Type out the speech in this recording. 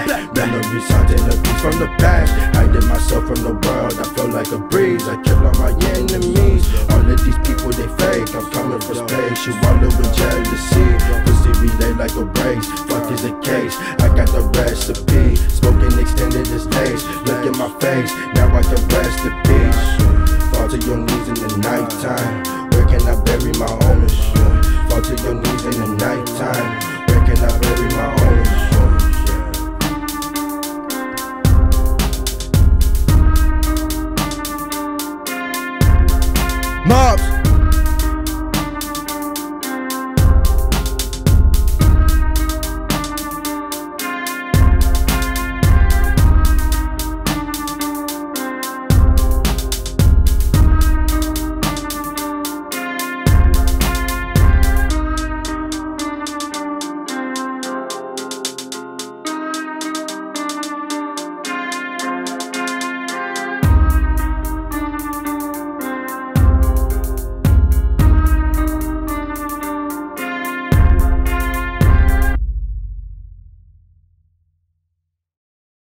black. Memories haunting the beats from the past. Hiding myself from the world, I feel like a breeze. I kill all my enemies. All of these people, they fake. I'm coming for space. You wallow in jealousy. Pussy relay like a race. Fuck is the case. I got the recipe. Smoking extended as lace. Look at my face.